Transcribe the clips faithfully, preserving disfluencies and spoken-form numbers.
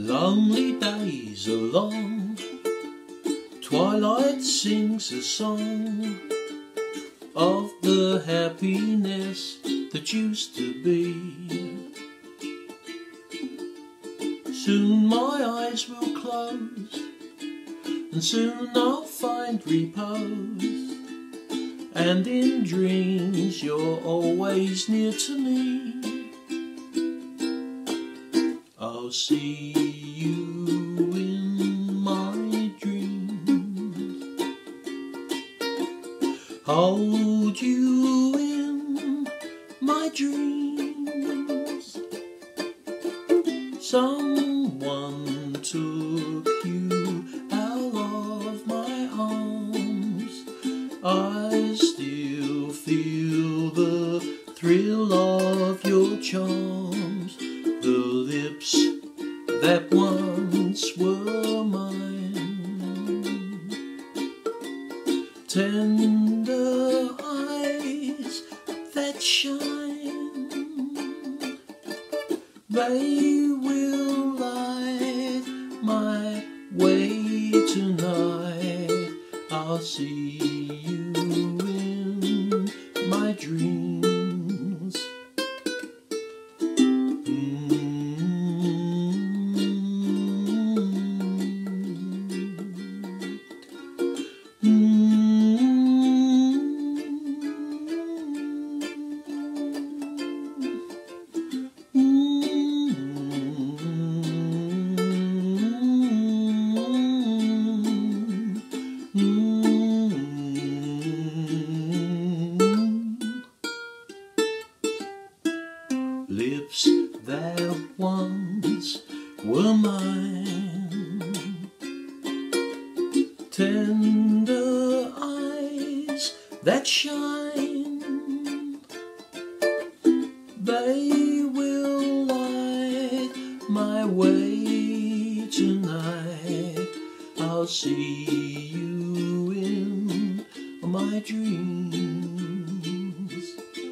Lonely days are long, twilight sings a song of the happiness that used to be. Soon my eyes will close, and soon I'll find repose, and in dreams you're always near to me. I'll see you in my dreams, hold you in my dreams. Someone took you out of my arms. I still feel the thrill of your charms, the lips that once were mine, tender eyes that shine. They will light my way tonight. I'll see you in my dreams. Lips that once were mine, tender eyes that shine. They will light my way tonight. I'll see you in my dreams.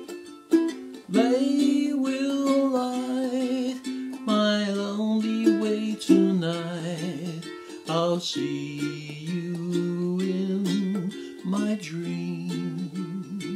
They will light my lonely way tonight. I'll see you in my dreams.